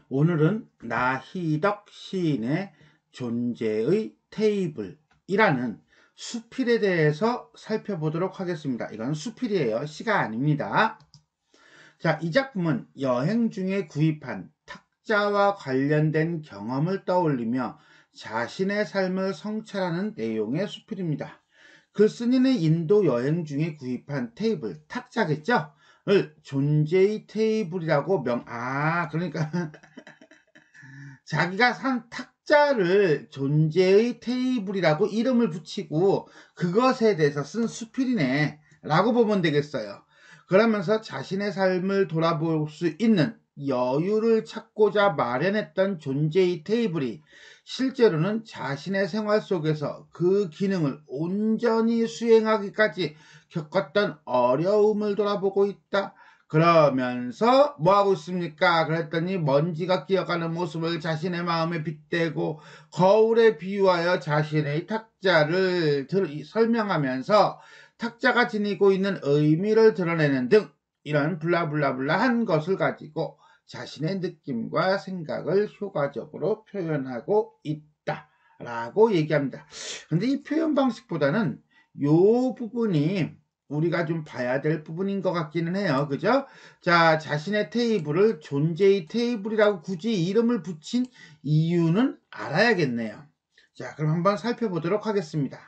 오늘은 나희덕 시인의 존재의 테이블이라는 수필에 대해서 살펴보도록 하겠습니다. 이건 수필이에요. 시가 아닙니다. 자, 이 작품은 여행 중에 구입한 탁자와 관련된 경험을 떠올리며 자신의 삶을 성찰하는 내용의 수필입니다. 글쓴이는 인도 여행 중에 구입한 테이블, 탁자겠죠? 을 존재의 테이블이라고 그러니까 자기가 산 탁자를 존재의 테이블이라고 이름을 붙이고 그것에 대해서 쓴 수필이네 라고 보면 되겠어요. 그러면서 자신의 삶을 돌아볼 수 있는 여유를 찾고자 마련했던 존재의 테이블이 실제로는 자신의 생활 속에서 그 기능을 온전히 수행하기까지 겪었던 어려움을 돌아보고 있다. 그러면서 뭐하고 있습니까? 그랬더니 먼지가 끼어가는 모습을 자신의 마음에 빗대고 거울에 비유하여 자신의 탁자를 설명하면서 탁자가 지니고 있는 의미를 드러내는 등 이런 블라블라블라한 것을 가지고 자신의 느낌과 생각을 효과적으로 표현하고 있다라고 얘기합니다. 근데 이 표현 방식보다는 요 부분이 우리가 좀 봐야 될 부분인 것 같기는 해요. 그죠? 자, 자신의 테이블을 존재의 테이블이라고 굳이 이름을 붙인 이유는 알아야겠네요. 자, 그럼 한번 살펴보도록 하겠습니다.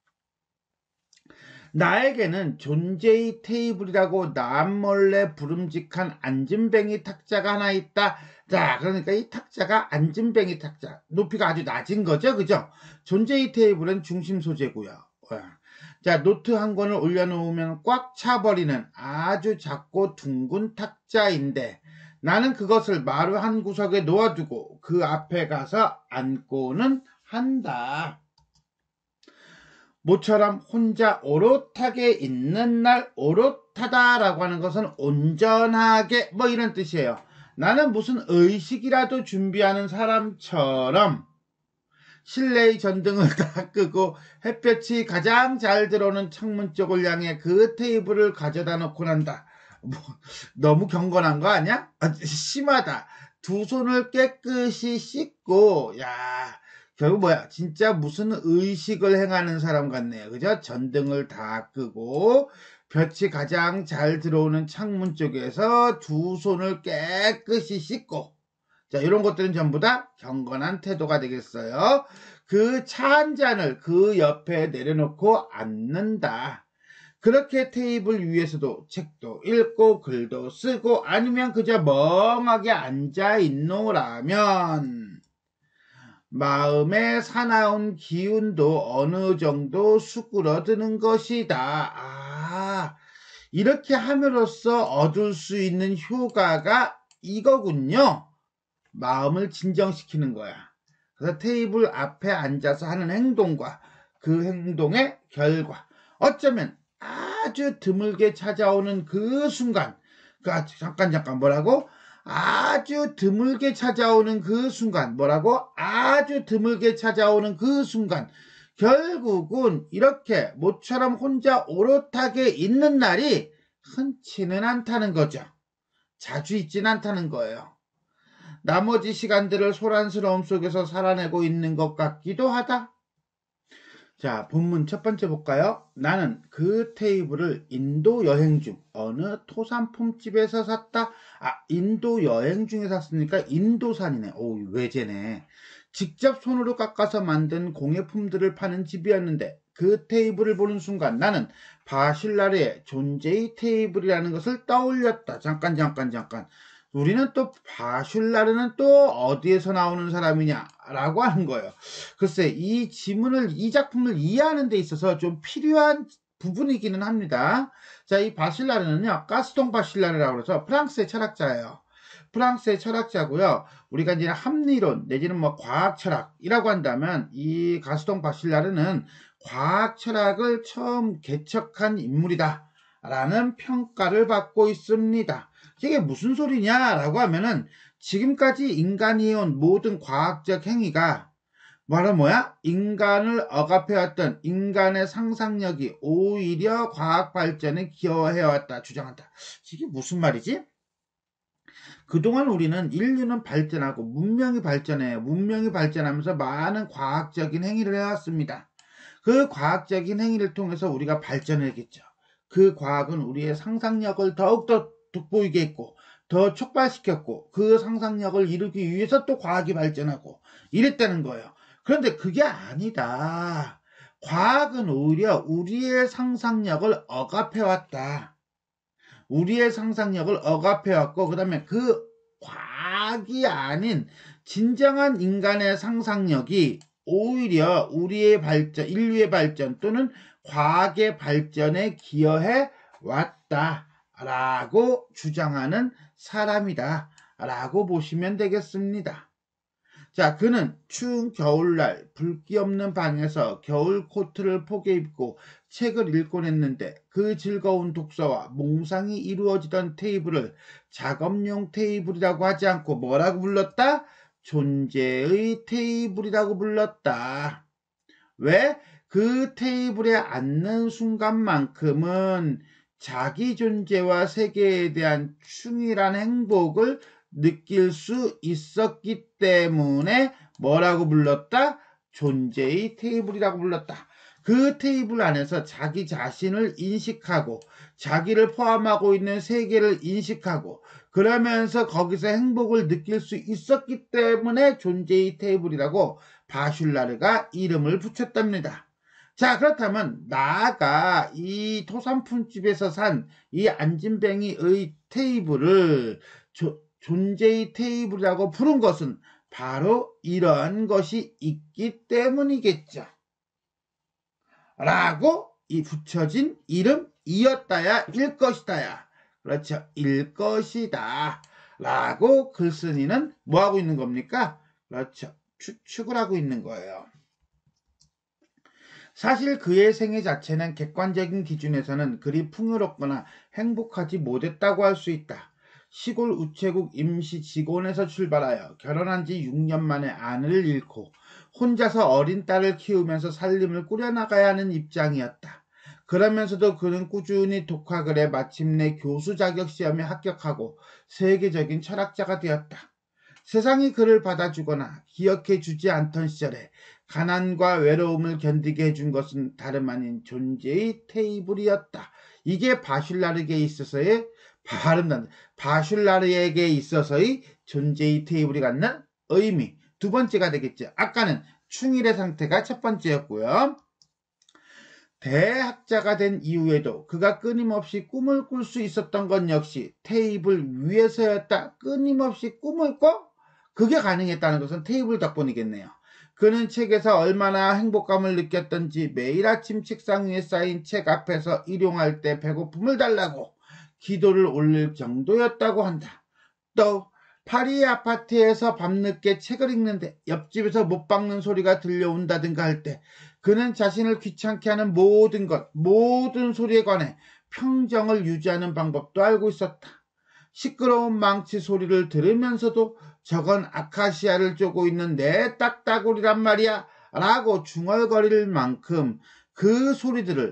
나에게는 존재의 테이블이라고 남몰래 부름직한 앉은뱅이 탁자가 하나 있다. 자, 그러니까 이 탁자가 앉은뱅이 탁자. 높이가 아주 낮은 거죠. 그죠? 존재의 테이블은 중심 소재고요. 자, 노트 한 권을 올려놓으면 꽉 차버리는 아주 작고 둥근 탁자인데 나는 그것을 마루 한 구석에 놓아두고 그 앞에 가서 앉고는 한다. 모처럼 혼자 오롯하게 있는 날, 오롯하다라고 하는 것은 온전하게 뭐 이런 뜻이에요. 나는 무슨 의식이라도 준비하는 사람처럼 실내의 전등을 다 끄고 햇볕이 가장 잘 들어오는 창문 쪽을 향해 그 테이블을 가져다 놓고 난다. 뭐, 너무 경건한 거 아니야? 심하다. 두 손을 깨끗이 씻고 결국 뭐야? 진짜 무슨 의식을 행하는 사람 같네요. 그죠? 전등을 다 끄고 볕이 가장 잘 들어오는 창문 쪽에서 두 손을 깨끗이 씻고 자, 이런 것들은 전부 다 경건한 태도가 되겠어요. 그 차 한 잔을 그 옆에 내려놓고 앉는다. 그렇게 테이블 위에서도 책도 읽고 글도 쓰고 아니면 그저 멍하게 앉아 있노라면 마음의 사나운 기운도 어느 정도 수그러드는 것이다. 이렇게 함으로써 얻을 수 있는 효과가 이거군요. 마음을 진정시키는 거야. 그래서 테이블 앞에 앉아서 하는 행동과 그 행동의 결과 어쩌면 아주 드물게 찾아오는 그 순간 잠깐 뭐라고? 아주 드물게 찾아오는 그 순간 아주 드물게 찾아오는 그 순간 결국은 이렇게 모처럼 혼자 오롯하게 있는 날이 흔치는 않다는 거죠. 자주 있진 않다는 거예요. 나머지 시간들을 소란스러움 속에서 살아내고 있는 것 같기도 하다. 자, 본문 첫 번째 볼까요? 나는 그 테이블을 인도 여행 중 어느 토산품집에서 샀다. 인도 여행 중에 샀으니까 인도산이네. 외제네. 직접 손으로 깎아서 만든 공예품들을 파는 집이었는데 그 테이블을 보는 순간 나는 바실라르의 존재의 테이블이라는 것을 떠올렸다. 잠깐. 우리는 또 바슐라르는 또 어디에서 나오는 사람이냐라고 하는 거예요. 글쎄 이 작품을 이해하는 데 있어서 좀 필요한 부분이기는 합니다. 자, 이 바실라르는요 가스통 바실라르라고 해서 프랑스의 철학자예요. 프랑스의 철학자고요. 우리가 이제 합리론 내지는 뭐 과학 철학이라고 한다면 이 가스통 바실라르는 과학 철학을 처음 개척한 인물이다라는 평가를 받고 있습니다. 이게 무슨 소리냐라고 하면은 지금까지 인간이 해온 모든 과학적 행위가 인간을 억압해왔던 인간의 상상력이 오히려 과학 발전에 기여해왔다 주장한다. 이게 무슨 말이지? 그동안 우리는 인류는 발전하고 문명이 발전해요. 문명이 발전하면서 많은 과학적인 행위를 해왔습니다. 그 과학적인 행위를 통해서 우리가 발전했겠죠. 그 과학은 우리의 상상력을 더욱더 돋보이게 했고 더 촉발시켰고 그 상상력을 이루기 위해서 또 과학이 발전하고 이랬다는 거예요. 그런데 그게 아니다. 과학은 오히려 우리의 상상력을 억압해왔다. 우리의 상상력을 억압해왔고 그 다음에 그 과학이 아닌 진정한 인간의 상상력이 오히려 우리의 발전, 인류의 발전 또는 과학의 발전에 기여해 왔다라고 주장하는 사람이다 라고 보시면 되겠습니다. 자, 그는 추운 겨울날 불기 없는 방에서 겨울 코트를 포개 입고 책을 읽곤 했는데 그 즐거운 독서와 몽상이 이루어지던 테이블을 작업용 테이블이라고 하지 않고 뭐라고 불렀다? 존재의 테이블이라고 불렀다. 왜? 그 테이블에 앉는 순간만큼은 자기 존재와 세계에 대한 충실한 행복을 느낄 수 있었기 때문에 뭐라고 불렀다? 존재의 테이블이라고 불렀다. 그 테이블 안에서 자기 자신을 인식하고 자기를 포함하고 있는 세계를 인식하고 그러면서 거기서 행복을 느낄 수 있었기 때문에 존재의 테이블이라고 바슐라르가 이름을 붙였답니다. 자, 그렇다면 나아가 이 토산푼집에서 산 이 안진뱅이의 테이블을 존재의 테이블이라고 부른 것은 바로 이러한 것이 있기 때문이겠죠. 라고 이 붙여진 이름이었다야 일 것이다야. 그렇죠. 일 것이다. 라고 글쓴이는 뭐하고 있는 겁니까? 그렇죠. 추측을 하고 있는 거예요. 사실 그의 생애 자체는 객관적인 기준에서는 그리 풍요롭거나 행복하지 못했다고 할 수 있다. 시골 우체국 임시 직원에서 출발하여 결혼한 지 6년 만에 아내를 잃고 혼자서 어린 딸을 키우면서 살림을 꾸려나가야 하는 입장이었다. 그러면서도 그는 꾸준히 독학을 해 마침내 교수 자격 시험에 합격하고 세계적인 철학자가 되었다. 세상이 그를 받아주거나 기억해 주지 않던 시절에 가난과 외로움을 견디게 해준 것은 다름 아닌 존재의 테이블이었다. 이게 바슐라르에게 있어서의 바슐라르에게 있어서의 존재의 테이블이 갖는 의미. 두 번째가 되겠죠. 아까는 충일의 상태가 첫 번째였고요. 대학자가 된 이후에도 그가 끊임없이 꿈을 꿀 수 있었던 건 역시 테이블 위에서였다. 끊임없이 꿈을 꿔? 그게 가능했다는 것은 테이블 덕분이겠네요. 그는 책에서 얼마나 행복감을 느꼈던지 매일 아침 책상 위에 쌓인 책 앞에서 일용할 때 배고픔을 달라고 기도를 올릴 정도였다고 한다. 또 파리의 아파트에서 밤늦게 책을 읽는데 옆집에서 못 박는 소리가 들려온다든가 할 때 그는 자신을 귀찮게 하는 모든 소리에 관해 평정을 유지하는 방법도 알고 있었다. 시끄러운 망치 소리를 들으면서도 저건 아카시아를 쪼고 있는 내 딱따구리란 말이야 라고 중얼거릴 만큼 그 소리들을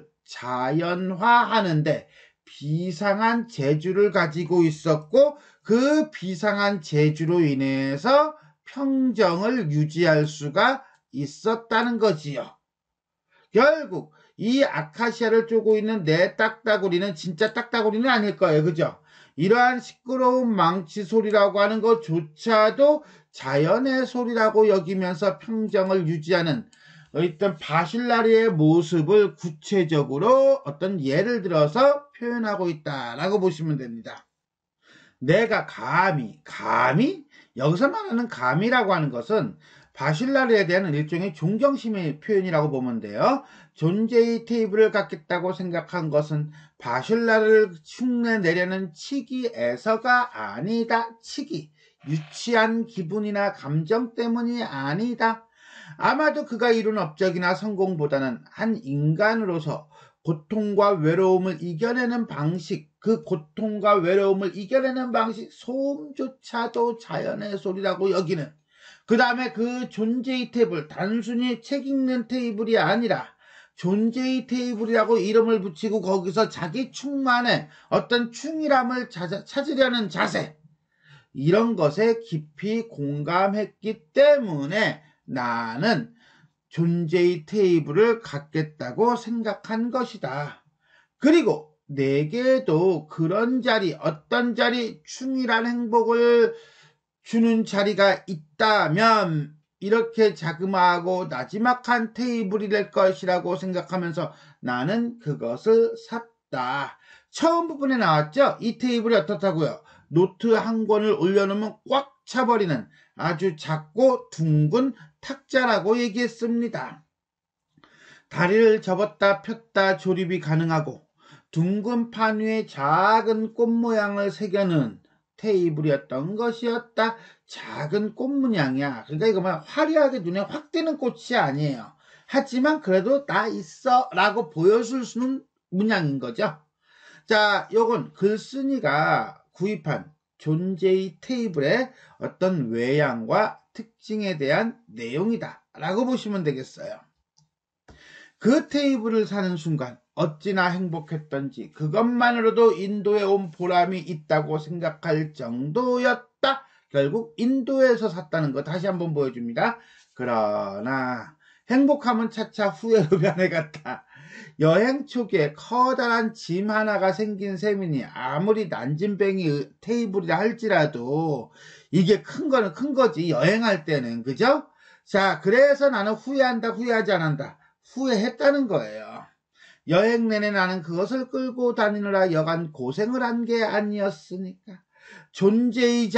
자연화하는데 비상한 재주를 가지고 있었고 그 비상한 재주로 인해서 평정을 유지할 수가 있었다는 거지요. 결국 이 아카시아를 쪼고 있는 내 딱따구리는 진짜 딱따구리는 아닐 거예요. 그죠? 이러한 시끄러운 망치 소리라고 하는 것조차도 자연의 소리라고 여기면서 평정을 유지하는 어떤 바슐라르의 모습을 구체적으로 어떤 예를 들어서 표현하고 있다라고 보시면 됩니다. 내가 감히? 여기서 말하는 감이라고 하는 것은 바슐라르에 대한 일종의 존경심의 표현이라고 보면 돼요. 존재의 테이블을 갖겠다고 생각한 것은 바슐라르를 흉내내려는 치기에서가 아니다. 유치한 기분이나 감정 때문이 아니다. 아마도 그가 이룬 업적이나 성공보다는 한 인간으로서 고통과 외로움을 이겨내는 방식, 그 고통과 외로움을 이겨내는 방식, 소음조차도 자연의 소리라고 여기는 그 다음에 그 존재의 테이블, 단순히 책 읽는 테이블이 아니라 존재의 테이블이라고 이름을 붙이고 거기서 자기 충만의 어떤 충실함을 찾으려는 자세, 이런 것에 깊이 공감했기 때문에 나는 존재의 테이블을 갖겠다고 생각한 것이다. 그리고 내게도 그런 자리, 어떤 자리, 충실한 행복을 주는 자리가 있다면 이렇게 자그마하고 나지막한 테이블이 될 것이라고 생각하면서 나는 그것을 샀다. 처음 부분에 나왔죠? 이 테이블이 어떻다고요? 노트 한 권을 올려놓으면 꽉 차버리는 아주 작고 둥근 탁자라고 얘기했습니다. 다리를 접었다 폈다 조립이 가능하고 둥근 판 위에 작은 꽃 모양을 새겨놓은 테이블이었던 것이었다. 작은 꽃 문양이야. 그러니까 이거 막 화려하게 눈에 확 띄는 꽃이 아니에요. 하지만 그래도 나 있어 라고 보여줄 수는 문양인 거죠. 자, 요건 글쓴이가 구입한 존재의 테이블의 어떤 외양과 특징에 대한 내용이다 라고 보시면 되겠어요. 그 테이블을 사는 순간 어찌나 행복했던지 그것만으로도 인도에 온 보람이 있다고 생각할 정도였다. 결국 인도에서 샀다는 거 다시 한번 보여줍니다. 그러나 행복함은 차차 후회로 변해갔다. 여행 초기에 커다란 짐 하나가 생긴 셈이니 아무리 난짐뱅이 테이블이라 할지라도 이게 큰 거는 큰 거지 여행할 때는. 그죠? 자, 그래서 나는 후회한다 후회하지 않는다. 후회했다는 거예요. 여행 내내 나는 그것을 끌고 다니느라 여간 고생을 한 게 아니었으니까. 존재의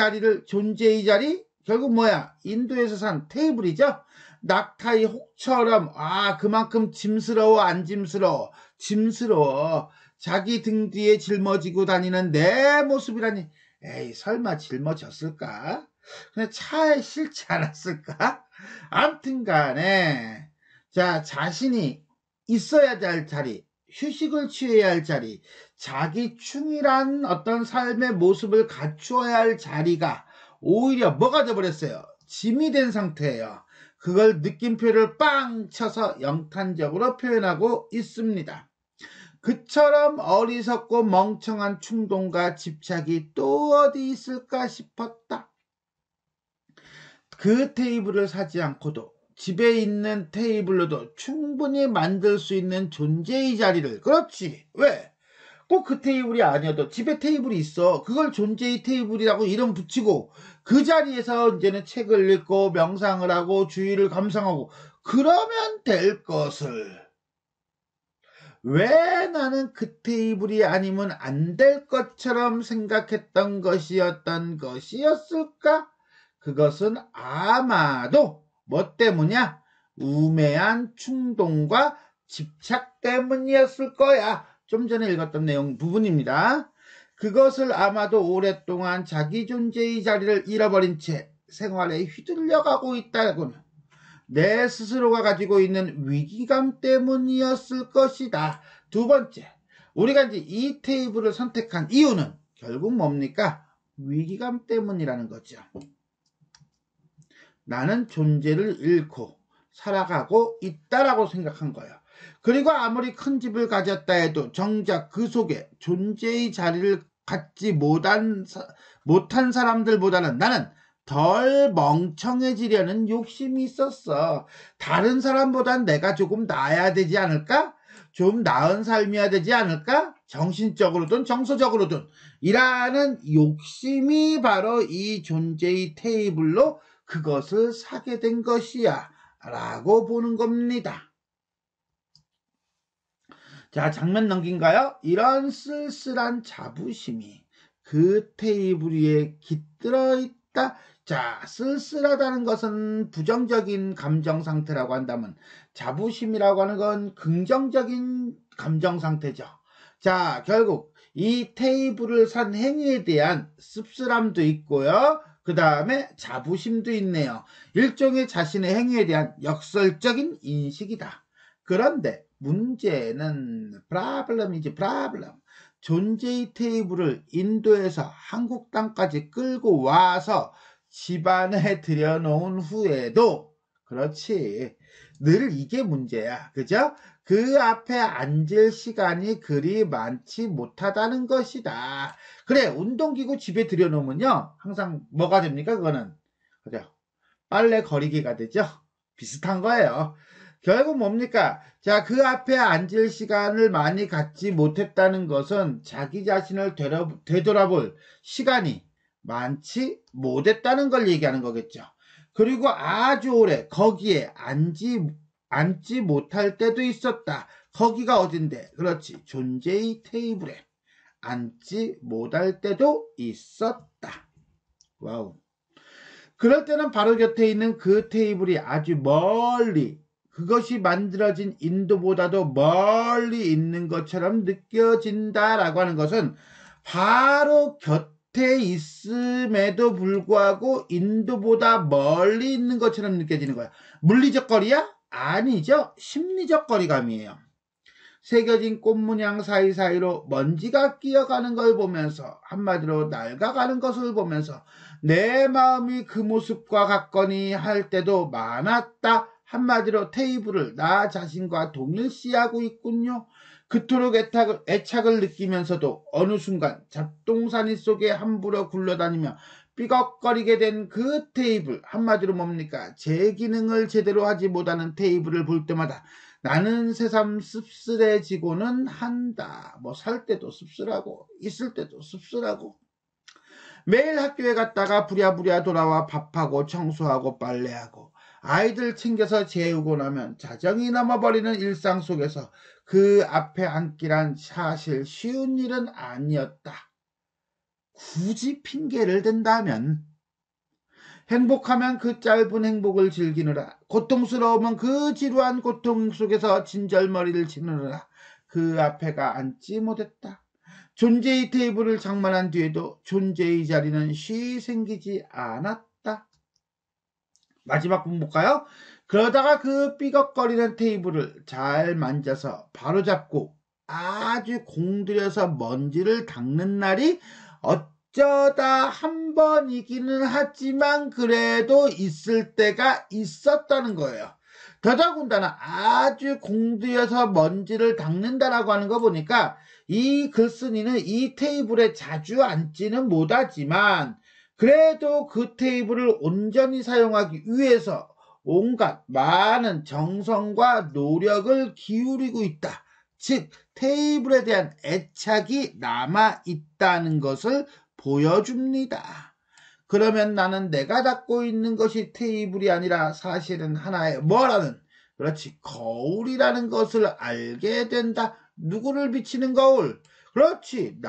자리 결국 뭐야? 인도에서 산 테이블이죠. 낙타의 혹처럼 그만큼 짐스러워 안 짐스러워? 짐스러워. 자기 등 뒤에 짊어지고 다니는 내 모습이라니. 에이, 설마 짊어졌을까? 그냥 차에 실지 않았을까? 암튼 간에 자, 자신이 있어야 할 자리, 휴식을 취해야 할 자리, 자기 충실한 어떤 삶의 모습을 갖추어야 할 자리가 오히려 뭐가 돼버렸어요? 짐이 된 상태예요. 그걸 느낌표를 빵 쳐서 영탄적으로 표현하고 있습니다. 그처럼 어리석고 멍청한 충동과 집착이 또 어디 있을까 싶었다. 그 테이블을 사지 않고도 집에 있는 테이블로도 충분히 만들 수 있는 존재의 자리를. 그렇지. 왜? 꼭 그 테이블이 아니어도 집에 테이블이 있어. 그걸 존재의 테이블이라고 이름 붙이고 그 자리에서 이제는 책을 읽고 명상을 하고 주의를 감상하고 그러면 될 것을 왜 나는 그 테이블이 아니면 안 될 것처럼 생각했던 것이었을까? 그것은 아마도 뭐 때문이야? 우매한 충동과 집착 때문이었을 거야. 좀 전에 읽었던 내용 부분입니다. 그것을 아마도 오랫동안 자기 존재의 자리를 잃어버린 채 생활에 휘둘려가고 있다고는 내 스스로가 가지고 있는 위기감 때문이었을 것이다. 두 번째, 우리가 이제 이 테이블을 선택한 이유는 결국 뭡니까? 위기감 때문이라는 거죠. 나는 존재를 잃고 살아가고 있다라고 생각한 거예요. 그리고 아무리 큰 집을 가졌다 해도 정작 그 속에 존재의 자리를 갖지 못한 사람들보다는 나는 덜 멍청해지려는 욕심이 있었어. 다른 사람보단 내가 조금 나아야 되지 않을까? 좀 나은 삶이어야 되지 않을까? 정신적으로든 정서적으로든 이라는 욕심이 바로 이 존재의 테이블로 그것을 사게 된 것이야 라고 보는 겁니다. 자, 장면 넘긴가요? 이런 쓸쓸한 자부심이 그 테이블 위에 깃들어 있다. 자, 쓸쓸하다는 것은 부정적인 감정 상태라고 한다면 자부심이라고 하는 건 긍정적인 감정 상태죠. 자, 결국 이 테이블을 산 행위에 대한 씁쓸함도 있고요. 그 다음에 자부심도 있네요. 일종의 자신의 행위에 대한 역설적인 인식이다. 그런데 문제는 프라블럼이지 프라블럼. 존재의 테이블을 인도에서 한국 땅까지 끌고 와서 집안에 들여놓은 후에도 그렇지 늘 이게 문제야. 그죠? 그 앞에 앉을 시간이 그리 많지 못하다는 것이다. 그래, 운동기구 집에 들여놓으면요, 항상 뭐가 됩니까? 그거는. 그죠? 빨래 거리기가 되죠? 비슷한 거예요. 결국 뭡니까? 자, 그 앞에 앉을 시간을 많이 갖지 못했다는 것은 자기 자신을 되돌아볼 시간이 많지 못했다는 걸 얘기하는 거겠죠. 그리고 아주 오래 거기에 앉지 못할 때도 있었다. 거기가 어딘데? 그렇지. 존재의 테이블에 앉지 못할 때도 있었다. 와우. 그럴 때는 바로 곁에 있는 그 테이블이 아주 멀리, 그것이 만들어진 인도보다도 멀리 있는 것처럼 느껴진다라고 하는 것은 바로 곁에 있음에도 불구하고 인도보다 멀리 있는 것처럼 느껴지는 거야. 물리적 거리야? 아니죠. 심리적 거리감이에요. 새겨진 꽃문양 사이사이로 먼지가 끼어가는 걸 보면서, 한마디로 낡아가는 것을 보면서 내 마음이 그 모습과 같거니 할 때도 많았다. 한마디로 테이블을 나 자신과 동일시하고 있군요. 그토록 애착을 느끼면서도 어느 순간 잡동사니 속에 함부로 굴러다니며 삐걱거리게 된 그 테이블, 한마디로 뭡니까? 제 기능을 제대로 하지 못하는 테이블을 볼 때마다 나는 새삼 씁쓸해지고는 한다. 뭐 살 때도 씁쓸하고 있을 때도 씁쓸하고, 매일 학교에 갔다가 부랴부랴 돌아와 밥하고 청소하고 빨래하고 아이들 챙겨서 재우고 나면 자정이 넘어버리는 일상 속에서 그 앞에 앉기란 사실 쉬운 일은 아니었다. 굳이 핑계를 댄다면, 행복하면 그 짧은 행복을 즐기느라, 고통스러우면 그 지루한 고통 속에서 진절머리를 치느라 그 앞에가 앉지 못했다. 존재의 테이블을 장만한 뒤에도 존재의 자리는 쉬 생기지 않았다. 마지막 부분 볼까요? 그러다가 그 삐걱거리는 테이블을 잘 만져서 바로잡고 아주 공들여서 먼지를 닦는 날이 어쩌다 한 번이기는 하지만 그래도 있을 때가 있었다는 거예요. 더더군다나 아주 공들여서 먼지를 닦는다라고 하는 거 보니까 이 글쓴이는 이 테이블에 자주 앉지는 못하지만 그래도 그 테이블을 온전히 사용하기 위해서 온갖 많은 정성과 노력을 기울이고 있다. 즉 테이블에 대한 애착이 남아있다는 것을 보여줍니다. 그러면 나는 내가 닦고 있는 것이 테이블이 아니라 사실은 하나의 뭐라는, 그렇지, 거울이라는 것을 알게 된다. 누구를 비치는 거울? 그렇지,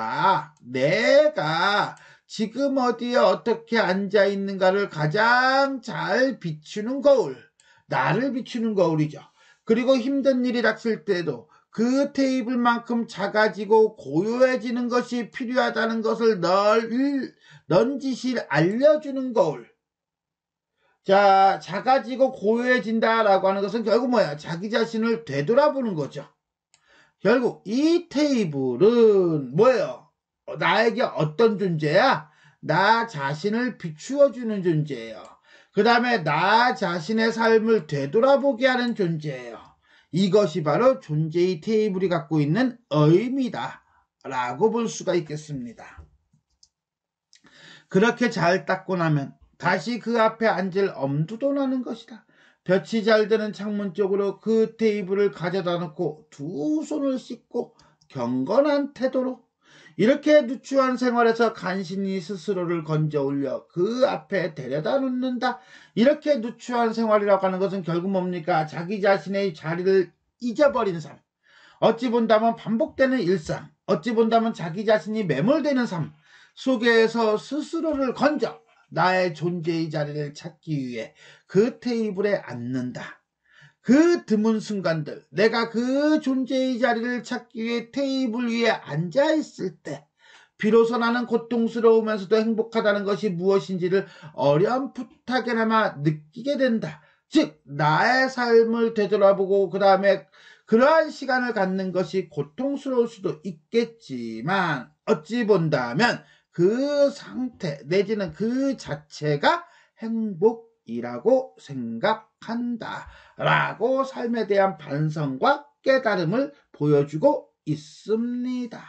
내가 지금 어디에 어떻게 앉아있는가를 가장 잘 비추는 거울, 나를 비추는 거울이죠. 그리고 힘든 일이 닥칠 때도 그 테이블만큼 작아지고 고요해지는 것이 필요하다는 것을 넌지시 알려주는 거울. 자, 작아지고 고요해진다라고 하는 것은 결국 뭐야? 자기 자신을 되돌아보는 거죠. 결국 이 테이블은 뭐예요? 나에게 어떤 존재야? 나 자신을 비추어주는 존재예요. 그 다음에 나 자신의 삶을 되돌아보게 하는 존재예요. 이것이 바로 존재의 테이블이 갖고 있는 의미다 라고 볼 수가 있겠습니다. 그렇게 잘 닦고 나면 다시 그 앞에 앉을 엄두도 나는 것이다. 볕이 잘 드는 창문 쪽으로 그 테이블을 가져다 놓고 두 손을 씻고 경건한 태도로, 이렇게 누추한 생활에서 간신히 스스로를 건져 올려 그 앞에 데려다 놓는다. 이렇게 누추한 생활이라고 하는 것은 결국 뭡니까? 자기 자신의 자리를 잊어버린 삶, 어찌 본다면 반복되는 일상, 어찌 본다면 자기 자신이 매몰되는 삶 속에서 스스로를 건져 나의 존재의 자리를 찾기 위해 그 테이블에 앉는다. 그 드문 순간들, 내가 그 존재의 자리를 찾기 위해 테이블 위에 앉아있을 때 비로소 나는 고통스러우면서도 행복하다는 것이 무엇인지를 어렴풋하게나마 느끼게 된다. 즉 나의 삶을 되돌아보고 그 다음에 그러한 시간을 갖는 것이 고통스러울 수도 있겠지만 어찌 본다면 그 상태 내지는 그 자체가 행복이라고 생각한다 라고 삶에 대한 반성과 깨달음을 보여주고 있습니다.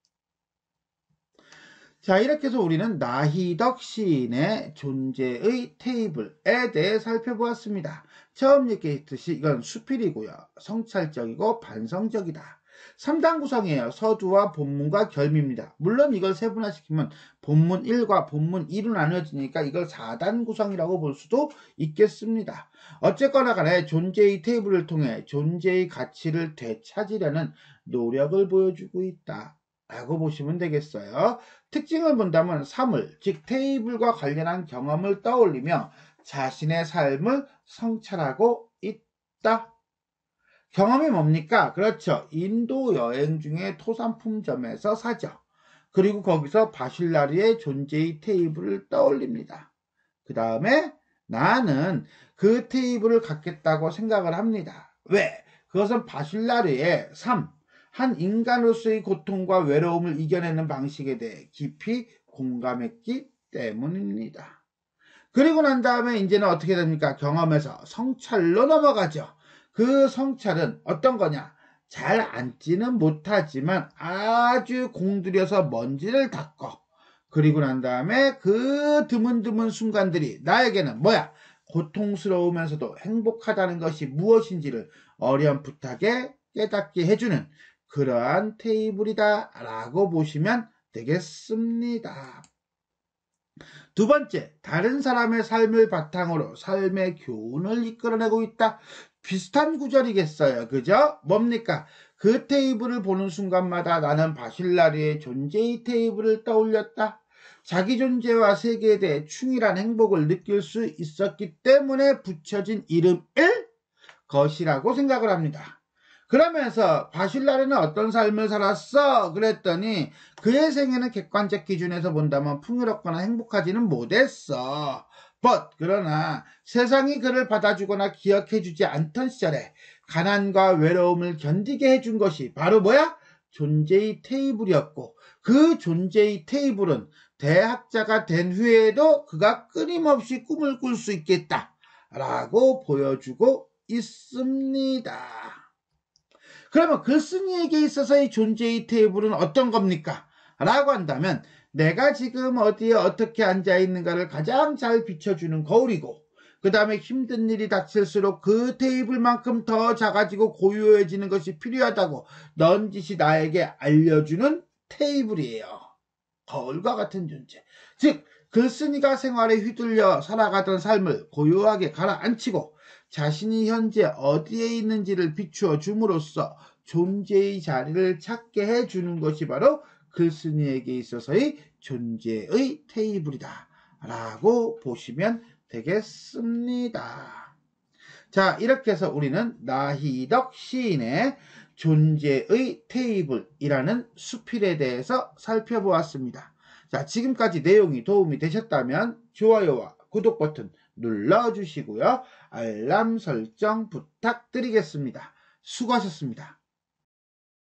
자, 이렇게 해서 우리는 나희덕 시인의 존재의 테이블에 대해 살펴보았습니다. 처음 얘기했듯이 이건 수필이고요. 성찰적이고 반성적이다. 3단 구성이에요. 서두와 본문과 결미입니다. 물론 이걸 세분화시키면 본문 1과 본문 2로 나눠지니까 이걸 4단 구성이라고 볼 수도 있겠습니다. 어쨌거나 간에 존재의 테이블을 통해 존재의 가치를 되찾으려는 노력을 보여주고 있다 라고 보시면 되겠어요. 특징을 본다면 사물, 즉 테이블과 관련한 경험을 떠올리며 자신의 삶을 성찰하고 있다. 경험이 뭡니까? 그렇죠. 인도 여행 중에 토산품점에서 사죠. 그리고 거기서 바실라르의 존재의 테이블을 떠올립니다. 그 다음에 나는 그 테이블을 갖겠다고 생각을 합니다. 왜? 그것은 바실라르의 삶, 한 인간으로서의 고통과 외로움을 이겨내는 방식에 대해 깊이 공감했기 때문입니다. 그리고 난 다음에 이제는 어떻게 됩니까? 경험에서 성찰로 넘어가죠. 그 성찰은 어떤 거냐? 잘 앉지는 못하지만 아주 공들여서 먼지를 닦고, 그리고 난 다음에 그 드문드문 순간들이 나에게는 뭐야? 고통스러우면서도 행복하다는 것이 무엇인지를 어렴풋하게 깨닫게 해주는 그러한 테이블이다 라고 보시면 되겠습니다. 두 번째, 다른 사람의 삶을 바탕으로 삶의 교훈을 이끌어내고 있다. 비슷한 구절이겠어요. 그죠? 뭡니까? 그 테이블을 보는 순간마다 나는 바실라르의 존재의 테이블을 떠올렸다. 자기 존재와 세계에 대해 충실한 행복을 느낄 수 있었기 때문에 붙여진 이름일 것이라고 생각을 합니다. 그러면서 바실라르는 어떤 삶을 살았어? 그랬더니 그의 생애는 객관적 기준에서 본다면 풍요롭거나 행복하지는 못했어. 그러나 세상이 그를 받아주거나 기억해주지 않던 시절에 가난과 외로움을 견디게 해준 것이 바로 뭐야? 존재의 테이블이었고, 그 존재의 테이블은 대학자가 된 후에도 그가 끊임없이 꿈을 꿀 수 있겠다 라고 보여주고 있습니다. 그러면 글쓴이에게 있어서의 존재의 테이블은 어떤 겁니까? 라고 한다면 내가 지금 어디에 어떻게 앉아있는가를 가장 잘 비춰주는 거울이고, 그 다음에 힘든 일이 닥칠수록 그 테이블만큼 더 작아지고 고요해지는 것이 필요하다고 넌지시 나에게 알려주는 테이블이에요. 거울과 같은 존재. 즉 글쓴이가 생활에 휘둘려 살아가던 삶을 고요하게 가라앉히고 자신이 현재 어디에 있는지를 비추어 줌으로써 존재의 자리를 찾게 해주는 것이 바로 글쓴이에게 있어서의 존재의 테이블이다 라고 보시면 되겠습니다. 자, 이렇게 해서 우리는 나희덕 시인의 존재의 테이블이라는 수필에 대해서 살펴보았습니다. 자, 지금까지 내용이 도움이 되셨다면 좋아요와 구독 버튼 눌러주시고요. 알람 설정 부탁드리겠습니다. 수고하셨습니다.